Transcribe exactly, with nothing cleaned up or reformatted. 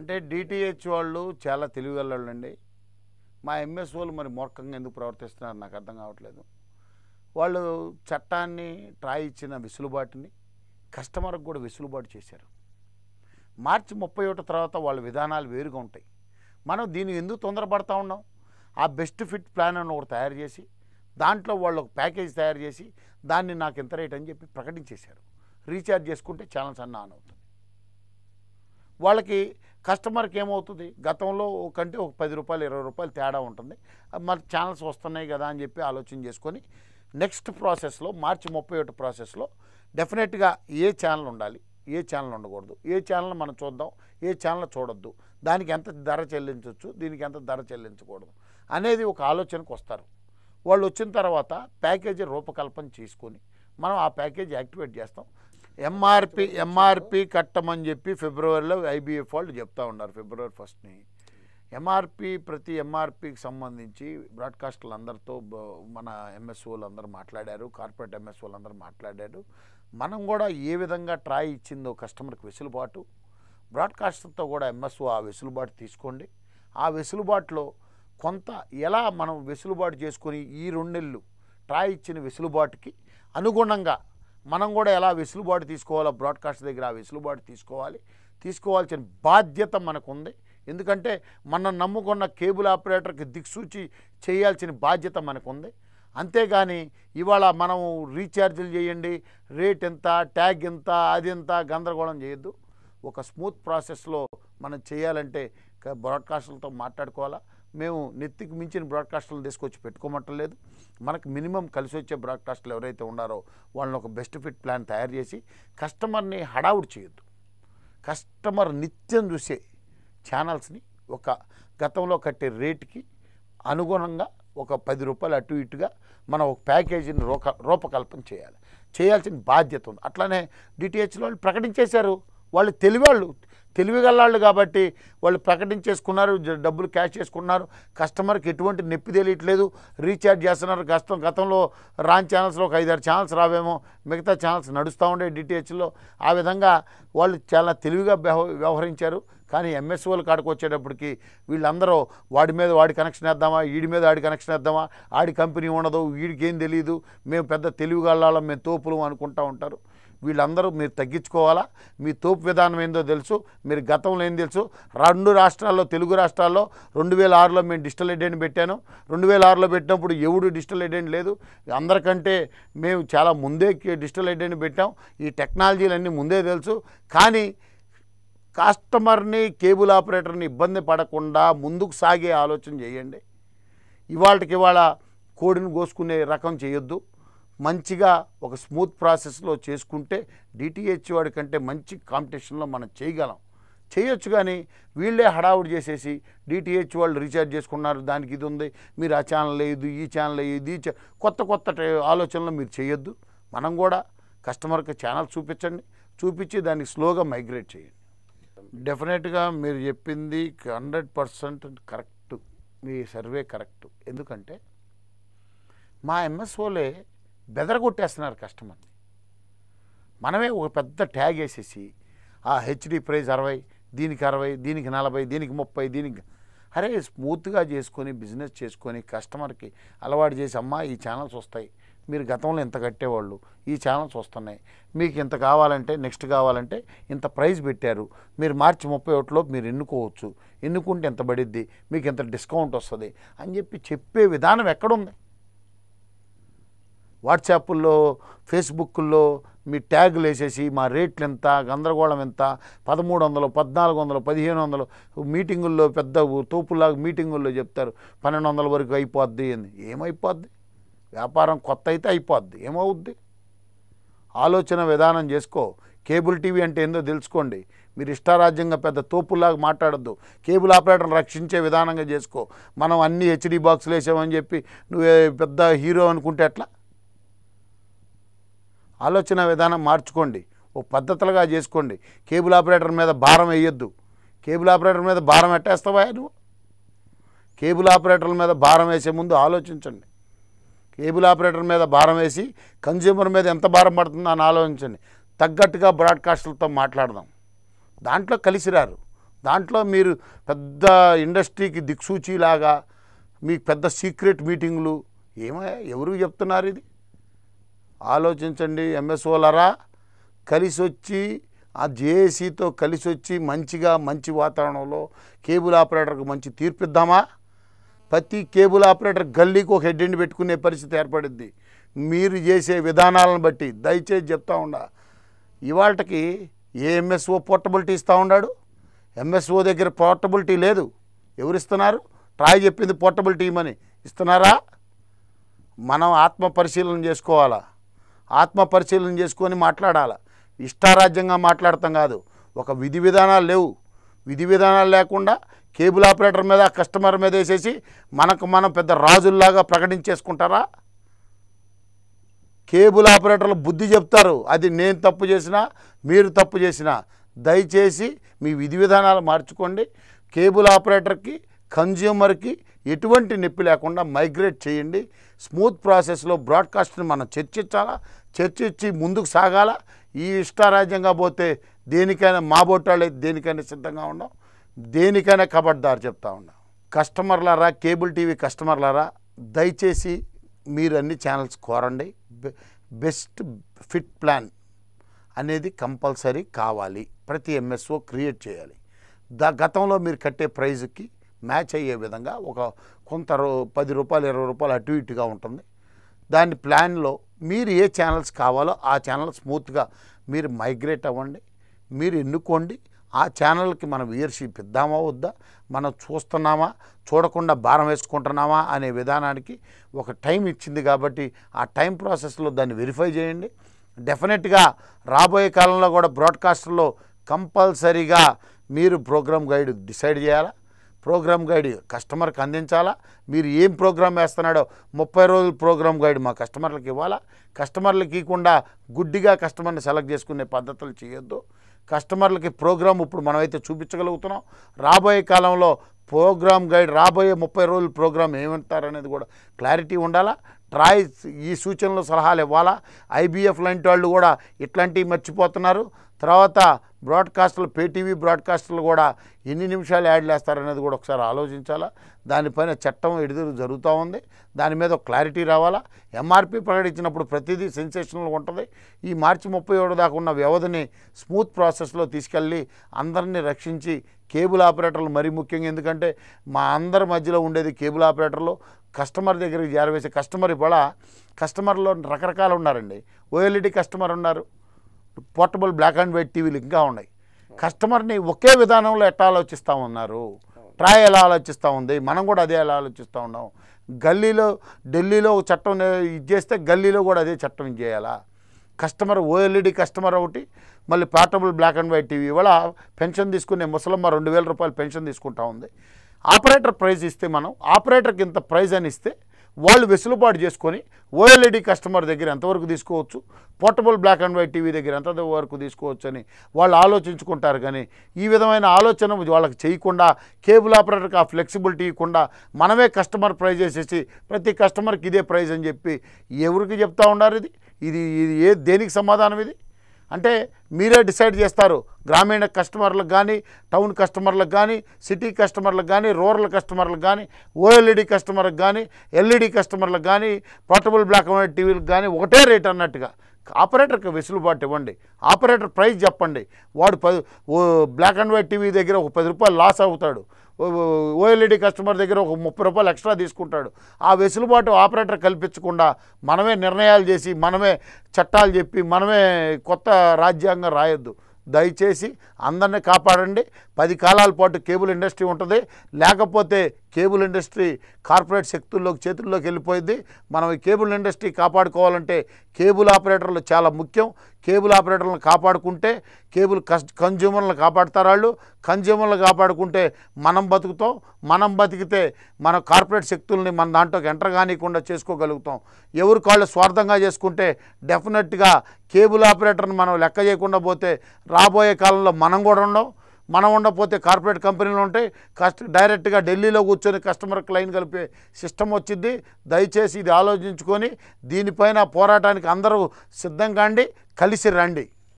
అంటే డిటిహెచ్ వాళ్ళు చాలా తెలివిగలండి. మా ఎంఎస్ఓలు మరి మూర్ఖంగా ఎందుకు ప్రవర్తిస్తున్నారు నాకు అర్థం కావట్లేదు. వాళ్ళు చట్టాన్ని ట్రాయ్ ఇచ్చిన వెసులుబాటుని కస్టమర్కి కూడా వెసులుబాటు చేశారు. మార్చి ముప్పై ఒకటి తర్వాత వాళ్ళ విధానాలు వేరుగా ఉంటాయి. మనం దీన్ని ఎందుకు తొందరపడతా ఉన్నాం? ఆ బెస్ట్ ఫిట్ ప్లాన్ అని ఒకటి తయారు చేసి దాంట్లో వాళ్ళు ఒక ప్యాకేజ్ తయారు చేసి దాన్ని నాకు ఎంత రేట్ అని చెప్పి ప్రకటించేశారు. రీఛార్జ్ చేసుకుంటే ఛానల్స్ అన్న ఆన్ అవుతుంది. వాళ్ళకి కస్టమర్కి ఏమవుతుంది, గతంలో కంటే ఒక పది రూపాయలు ఇరవై రూపాయలు తేడా ఉంటుంది. మరి ఛానల్స్ వస్తున్నాయి కదా అని చెప్పి ఆలోచన చేసుకొని నెక్స్ట్ ప్రాసెస్లో మార్చి ముప్పై ఒకటి ప్రాసెస్లో డెఫినెట్గా ఏ ఛానల్ ఉండాలి, ఏ ఛానల్ ఉండకూడదు, ఏ ఛానల్ మనం చూద్దాం, ఏ ఛానల్ చూడొద్దు, దానికి ఎంత ధర చెల్లించవచ్చు, దీనికి ఎంత ధర చెల్లించకూడదు అనేది ఒక ఆలోచనకు వస్తారు. వాళ్ళు వచ్చిన తర్వాత ప్యాకేజీ రూపకల్పన చేసుకొని మనం ఆ ప్యాకేజ్ యాక్టివేట్ చేస్తాం. ఎంఆర్పి ఎంఆర్పి కట్టమని చెప్పి ఫిబ్రవరిలో ఐబీఎఫ్ వాళ్ళు చెప్తా ఉన్నారు. ఫిబ్రవరి ఫస్ట్ని ఎంఆర్పి ప్రతి ఎంఆర్పికి సంబంధించి బ్రాడ్కాస్టర్లు అందరితో మన ఎంఎస్ఓలు అందరూ మాట్లాడారు, కార్పొరేట్ ఎంఎస్ఓలు అందరూ మాట్లాడారు. మనం కూడా ఏ విధంగా ట్రాయ్ ఇచ్చిందో కస్టమర్కి వెసులుబాటు, బ్రాడ్కాస్టర్తో కూడా ఎంఎస్ఓ ఆ వెసులుబాటు తీసుకోండి. ఆ వెసులుబాటులో కొంత ఎలా మనం వెసులుబాటు చేసుకొని ఈ రెండు నెలలు ట్రాయ్ ఇచ్చిన వెసులుబాటుకి అనుగుణంగా మనం కూడా ఎలా వెసులుబాటు తీసుకోవాలో బ్రాడ్కాస్ట్ దగ్గర ఆ వెసులుబాటు తీసుకోవాలి. తీసుకోవాల్సిన బాధ్యత మనకుంది. ఎందుకంటే మనం నమ్ముకున్న కేబుల్ ఆపరేటర్కి దిక్సూచి చేయాల్సిన బాధ్యత మనకుంది. అంతేగాని ఇవాళ మనం రీఛార్జీలు చేయండి, రేట్ ఎంత, ట్యాగ్ ఎంత, అది ఎంత గందరగోళం చేయొద్దు. ఒక స్మూత్ ప్రాసెస్లో మనం చేయాలంటే బ్రాడ్కాస్టర్లతో మాట్లాడుకోవాలా. మేము నెత్తికి మించిన బ్రాడ్కాస్టర్లు తీసుకొచ్చి పెట్టుకోమట్టలేదు. మనకు మినిమం కలిసి వచ్చే బ్రాడ్కాస్టర్లు ఎవరైతే ఉన్నారో వాళ్ళని ఒక బెస్ట్ ఫిట్ ప్లాన్ తయారు చేసి కస్టమర్ని హడావుడి చేయొద్దు. కస్టమర్ నిత్యం చూసే ఛానల్స్ని ఒక గతంలో కట్టే రేటుకి అనుగుణంగా ఒక పది రూపాయలు అటు ఇటుగా మనం ఒక ప్యాకేజీని రూప రూపకల్పన చేయాలి. చేయాల్సిన బాధ్యత ఉంది. అట్లానే డిటిహెచ్లో వాళ్ళు ప్రకటించేశారు. వాళ్ళు తెలివాళ్ళు తెలివిగల్లాళ్ళు కాబట్టి వాళ్ళు ప్రకటించేసుకున్నారు, డబ్బులు క్యాష్ చేసుకున్నారు. కస్టమర్కి ఎటువంటి నొప్పి తెలియట్లేదు, రీఛార్జ్ చేస్తున్నారు. గతం గతంలో రాన్ ఛానల్స్లో ఒక ఐదారు ఛానల్స్ రావేమో, మిగతా ఛానల్స్ నడుస్తూ ఉండే డిటిహెచ్లో. ఆ విధంగా వాళ్ళు చాలా తెలివిగా వ్యవహరించారు. కానీ ఎంఎస్ఓల కాడికి వచ్చేటప్పటికి వీళ్ళందరూ వాడి మీద వాడి కనెక్షన్ వేద్దామా, వీడి మీద ఆడి కనెక్షన్ వేద్దామా, ఆడి కంపెనీ ఉండదు, వీడికి ఏం తెలియదు, మేము పెద్ద తెలివిగల్లాళ్ళం, మేము తోపులు అనుకుంటూ ఉంటారు. వీళ్ళందరూ మీరు తగ్గించుకోవాలా. మీ తోపు విధానం ఏందో తెలుసు, మీరు గతంలో ఏం తెలుసు. రెండు రాష్ట్రాల్లో, తెలుగు రాష్ట్రాల్లో రెండు వేల ఆరులో మేము డిజిటల్ ఐడెంటిటీ పెట్టాను. రెండు వేల ఆరులో పెట్టినప్పుడు ఎవడు డిజిటల్ ఐడెంటిటీ లేదు. అందరికంటే మేము చాలా ముందే డిజిటల్ ఐడెంటిటీ పెట్టాం. ఈ టెక్నాలజీలన్నీ ముందే తెలుసు. కానీ కస్టమర్ని, కేబుల్ ఆపరేటర్ని ఇబ్బంది పడకుండా ముందుకు సాగే ఆలోచన చేయండి. ఇవాళకి ఇవాళ కోడిని కోసుకునే రకం చేయొద్దు. మంచిగా ఒక స్మూత్ ప్రాసెస్లో చేసుకుంటే డిటిహెచ్ వాడి కంటే మంచి కాంపిటీషన్లో మనం చేయగలం, చేయొచ్చు. కానీ వీళ్ళే హడావుడి చేసేసి డిటిహెచ్ వాళ్ళు రీఛార్జ్ చేసుకున్నారు, దానికి ఇది ఉంది, మీరు ఆ ఛానల్ లేదు, ఈ ఛానల్ ఇది, కొత్త కొత్త ఆలోచనలు మీరు చేయొద్దు. మనం కూడా కస్టమర్కి ఛానల్ చూపించండి, చూపించి దాన్ని స్లోగా మైగ్రేట్ చేయండి. డెఫినెట్గా మీరు చెప్పింది హండ్రెడ్ పర్సెంట్ కరెక్ట్, మీ సర్వే కరెక్ట్. ఎందుకంటే మా ఎంఎస్ఓలే బెదరగొట్టేస్తున్నారు కస్టమర్ని. మనమే ఒక పెద్ద ట్యాగ్ వేసేసి ఆ హెచ్డి ప్రైస్ అరవై, దీనికి అరవై, దీనికి నలభై, దీనికి ముప్పై, దీనికి అరే స్మూత్గా చేసుకొని బిజినెస్ చేసుకొని కస్టమర్కి అలవాటు చేసి, అమ్మా ఈ ఛానల్స్ వస్తాయి, మీరు గతంలో ఇంత కట్టేవాళ్ళు, ఈ ఛానల్స్ వస్తున్నాయి, మీకు ఇంత కావాలంటే నెక్స్ట్ కావాలంటే ఇంత ప్రైస్ పెట్టారు, మీరు మార్చి ముప్పై ఒకటిలో మీరు ఎన్నుకోవచ్చు, ఎన్నుకుంటే ఎంత పడిద్ది, మీకు ఇంత డిస్కౌంట్ వస్తుంది అని చెప్పి చెప్పే విధానం ఎక్కడుంది? వాట్సాప్ల్లో, ఫేస్బుక్ల్లో మీ ట్యాగులు వేసేసి మా రేట్లు ఎంత, గందరగోళం ఎంత, పదమూడు వందలు, పద్నాలుగు వందలు, పదిహేను వందలు, మీటింగుల్లో పెద్ద తోపులాగా మీటింగుల్లో చెప్తారు పన్నెండు వందల వరకు అయిపోద్ది అని. ఏమైపోద్ది? వ్యాపారం కొత్త అయితే అయిపోద్ది, ఏమవుద్ది? ఆలోచన విధానం చేసుకో. కేబుల్ టీవీ అంటే ఏందో తెలుసుకోండి. మీరు ఇష్టారాజ్యంగా పెద్ద తోపులాగా మాట్లాడద్దు. కేబుల్ ఆపరేటర్ని రక్షించే విధానంగా చేసుకో. మనం అన్ని హెచ్డి బాక్సులు వేసామని చెప్పి నువ్వు పెద్ద హీరో అనుకుంటే ఎట్లా? ఆలోచన విధానం మార్చుకోండి, ఓ పద్ధతులుగా చేసుకోండి. కేబుల్ ఆపరేటర్ మీద భారం వేయొద్దు. కేబుల్ ఆపరేటర్ మీద భారం ఎట్టేస్తావా నువ్వు? కేబుల్ ఆపరేటర్ల మీద భారం వేసే ముందు ఆలోచించండి. కేబుల్ ఆపరేటర్ మీద భారం వేసి కన్జ్యూమర్ మీద ఎంత భారం పడుతుందో అని ఆలోచించండి. తగ్గట్టుగా బ్రాడ్కాస్టర్లతో మాట్లాడదాం. దాంట్లో కలిసిరారు. దాంట్లో మీరు పెద్ద ఇండస్ట్రీకి దిక్సూచిలాగా మీకు పెద్ద సీక్రెట్ మీటింగులు ఏమయ్యా ఎవరు చెప్తున్నారు? ఇది ఆలోచించండి ఎంఎస్ఓలరా. కలిసి వచ్చి ఆ జేఏసీతో కలిసి వచ్చి మంచిగా మంచి వాతావరణంలో కేబుల్ ఆపరేటర్కి మంచి తీర్పిద్దామా? ప్రతి కేబుల్ ఆపరేటర్ గల్లీకి ఒక హెడ్ ఎండ్ పెట్టుకునే పరిస్థితి ఏర్పడుద్ది మీరు చేసే విధానాలను బట్టి. దయచేసి చెప్తా ఉండా, ఇవాళకి ఏ ఎంఎస్ఓ పోర్టబిలిటీ ఇస్తూ ఉన్నాడు? ఎంఎస్ఓ దగ్గర పోర్టబిలిటీ లేదు. ఎవరు ఇస్తున్నారు? ట్రాయ్ చెప్పింది పోర్టబిలిటీ ఇవ్వమని. ఇస్తున్నారా? మనం ఆత్మ పరిశీలన చేసుకోవాలా, ఆత్మ పరిశీలన చేసుకొని మాట్లాడాలా. ఇష్టారాజ్యంగా మాట్లాడతాం కాదు. ఒక విధి విధానాలు లేవు. విధి విధానాలు లేకుండా కేబుల్ ఆపరేటర్ మీద కస్టమర్ మీద వేసేసి మనకు మనం పెద్ద రాజుల్లాగా ప్రకటించేసుకుంటారా? కేబుల్ ఆపరేటర్లు బుద్ధి చెప్తారు. అది నేను తప్పు చేసినా మీరు తప్పు చేసినా దయచేసి మీ విధి విధానాలు మార్చుకోండి. కేబుల్ ఆపరేటర్కి కన్జ్యూమర్కి ఎటువంటి నొప్పి లేకుండా మైగ్రేట్ చేయండి. స్మూత్ ప్రాసెస్లో బ్రాడ్కాస్ట్ని మనం చర్చించాలా, చర్చించి ముందుకు సాగాల. ఈ ఇష్టారాజ్యంగా పోతే దేనికైనా మా బొట్టాళ్ళు దేనికైనా సిద్ధంగా ఉన్నాం, దేనికైనా కబడ్దారు చెప్తా ఉన్నాం. కస్టమర్లారా, కేబుల్ టీవీ కస్టమర్లారా, దయచేసి మీరు అన్ని ఛానల్స్ కోరండి. బెస్ట్ ఫిట్ ప్లాన్ అనేది కంపల్సరీ కావాలి. ప్రతి ఎంఎస్ఓ క్రియేట్ చేయాలి. ద గతంలో మీరు కట్టే ప్రైజ్కి మ్యాచ్ అయ్యే విధంగా ఒక కొంత పది రూపాయలు ఇరవై రూపాయలు అటు ఇటుగా ఉంటుంది. దాని ప్లాన్లో మీరు ఏ ఛానల్స్ కావాలో ఆ ఛానల్ స్మూత్గా మీరు మైగ్రేట్ అవ్వండి. మీరు ఎన్నుకోండి. ఆ ఛానల్కి మనం వ్యూయర్షిప్ ఇద్దామా వద్దా, మనం చూస్తున్నామా చూడకుండా భారం వేసుకుంటున్నామా అనే విధానానికి ఒక టైం ఇచ్చింది కాబట్టి ఆ టైం ప్రాసెస్లో దాన్ని వెరిఫై చేయండి. డెఫినెట్గా రాబోయే కాలంలో కూడా బ్రాడ్కాస్టర్లో కంపల్సరీగా మీరు ప్రోగ్రామ్ గైడ్ డిసైడ్ చేయాలా, ప్రోగ్రామ్ గైడ్ కస్టమర్కి అందించాలా. మీరు ఏం ప్రోగ్రామ్ వేస్తున్నాడో ముప్పై రోజుల ప్రోగ్రామ్ గైడ్ మా కస్టమర్లకు ఇవ్వాలా. కస్టమర్లకి ఇవ్వకుండా గుడ్డిగా కస్టమర్ని సెలెక్ట్ చేసుకునే పద్ధతులు చేయొద్దు. కస్టమర్లకి ప్రోగ్రామ్ ఇప్పుడు మనమైతే చూపించగలుగుతున్నాం. రాబోయే కాలంలో ప్రోగ్రామ్ గైడ్ రాబోయే ముప్పై రోజుల ప్రోగ్రామ్ ఏమంటారనేది కూడా క్లారిటీ ఉండాలా. ట్రాయ్ ఈ సూచనలు సలహాలు ఇవ్వాలా. ఐబీఎఫ్ లాంటి వాళ్ళు కూడా ఇట్లాంటివి మర్చిపోతున్నారు. తర్వాత బ్రాడ్కాస్టర్లు, పేటీవీ బ్రాడ్కాస్టర్లు కూడా ఎన్ని నిమిషాలు యాడ్లు వేస్తారనేది కూడా ఒకసారి ఆలోచించాలా. దానిపైన చట్టం ఎదురు జరుగుతూ ఉంది. దాని మీద ఒక క్లారిటీ రావాలా. ఎంఆర్పి ప్రకటించినప్పుడు ప్రతిదీ సెన్సేషనల్గా ఉంటుంది. ఈ మార్చి ముప్పై ఏడు దాకా ఉన్న వ్యవధిని స్మూత్ ప్రాసెస్లో తీసుకెళ్ళి అందరినీ రక్షించి కేబుల్ ఆపరేటర్లు మరీ ముఖ్యంగా, ఎందుకంటే మా అందరి మధ్యలో ఉండేది కేబుల్ ఆపరేటర్లు. కస్టమర్ దగ్గరికి చేరవేసే కస్టమర్ ఇవాళ కస్టమర్లో రకరకాలు ఉన్నారండి. ఓఎల్ఈడి కస్టమర్ ఉన్నారు, పోర్టబుల్ బ్లాక్ అండ్ వైట్ టీవీలు ఇంకా ఉన్నాయి. కస్టమర్ని ఒకే విధానంలో ఎట్లా ఆలోచిస్తూ ఉన్నారు, ట్రాయ్ ఎలా ఆలోచిస్తూ ఉంది, మనం కూడా అదే ఎలా ఆలోచిస్తూ ఉన్నాం. గల్లీలో ఢిల్లీలో చట్టం ఇది చేస్తే గల్లీలో కూడా అదే చట్టం ఇది చేయాలా. కస్టమర్ ఓఎల్ఈడి కస్టమర్ ఒకటి, మళ్ళీ portable black and white TV. ఇవాళ పెన్షన్ తీసుకునే ముసలమ్మ రెండు వేల రూపాయలు పెన్షన్ తీసుకుంటా ఉంది. ఆపరేటర్ ప్రైజ్ ఇస్తే మనం ఆపరేటర్కి ఇంత ప్రైజ్ అని ఇస్తే వాళ్ళు వెసులుబాటు చేసుకొని ఓఎల్ఈడి కస్టమర్ దగ్గర ఎంతవరకు తీసుకోవచ్చు, portable black and white TV దగ్గర ఎంత వరకు తీసుకోవచ్చు అని వాళ్ళు ఆలోచించుకుంటారు. కానీ ఈ విధమైన ఆలోచన వాళ్ళకి చేయకుండా కేబుల్ ఆపరేటర్కి ఆ ఫ్లెక్సిబిలిటీ ఇవ్వకుండా మనమే కస్టమర్ ప్రైజ్ వేసేసి ప్రతి కస్టమర్కి ఇదే ప్రైజ్ అని చెప్పి ఎవరికి చెప్తా ఉన్నారు? ఇది ఇది ఇది ఏ దేనికి సమాధానం ఇది? అంటే మీరే డిసైడ్ చేస్తారు. గ్రామీణ కస్టమర్లకు కానీ, టౌన్ కస్టమర్లకు కానీ, సిటీ కస్టమర్లకు కానీ, రూరల్ కస్టమర్లకు కానీ, ఓఎల్ఈడి కస్టమర్లకు కానీ, ఎల్ఈడి కస్టమర్లకు కానీ, పోర్టబుల్ బ్లాక్ అండ్ వైట్ టీవీలకు కానీ ఒకటే రేట్ అన్నట్టుగా ఆపరేటర్కి వెసులుబాటు ఇవ్వండి. ఆపరేటర్ ప్రైస్ చెప్పండి. వాడు పది బ్లాక్ అండ్ వైట్ టీవీ దగ్గర ఒక పది రూపాయలు లాస్ అవుతాడు, ఓఎల్ఈడి కస్టమర్ దగ్గర ఒక ముప్పై రూపాయలు ఎక్స్ట్రా తీసుకుంటాడు. ఆ వెసులుబాటు ఆపరేటర్ కల్పించకుండా మనమే నిర్ణయాలు చేసి మనమే చట్టాలు చెప్పి మనమే కొత్త రాజ్యాంగం రాయొద్దు. దయచేసి అందరినీ కాపాడండి. పది కాలాల పాటు కేబుల్ ఇండస్ట్రీ ఉంటుంది. లేకపోతే కేబుల్ ఇండస్ట్రీ కార్పొరేట్ శక్తుల్లోకి చేతుల్లోకి వెళ్ళిపోయింది. మనం ఈ కేబుల్ ఇండస్ట్రీ కాపాడుకోవాలంటే కేబుల్ ఆపరేటర్లు చాలా ముఖ్యం. కేబుల్ ఆపరేటర్లను కాపాడుకుంటే కేబుల్ కస్ కన్జ్యూమర్లను కాపాడుతారు వాళ్ళు. కన్జ్యూమర్లు కాపాడుకుంటే మనం బతుకుతాం. మనం బతికితే మన కార్పొరేట్ శక్తుల్ని మన దాంట్లోకి ఎంటర్ కానికుండా చేసుకోగలుగుతాం. ఎవరు కాళ్ళు స్వార్థంగా చేసుకుంటే డెఫినెట్గా కేబుల్ ఆపరేటర్ని మనం లెక్క చేయకుండా పోతే రాబోయే కాలంలో మనం కూడా ఉండం. మనం ఉండకపోతే కార్పొరేట్ కంపెనీలు ఉంటాయి. కస్ట్ డైరెక్ట్గా ఢిల్లీలో కూర్చొని కస్టమర్కి లైన్ కలిపే సిస్టమ్ వచ్చింది. దయచేసి ఇది ఆలోచించుకొని దీనిపైన పోరాటానికి అందరూ సిద్ధంగా అండి, కలిసి రండి.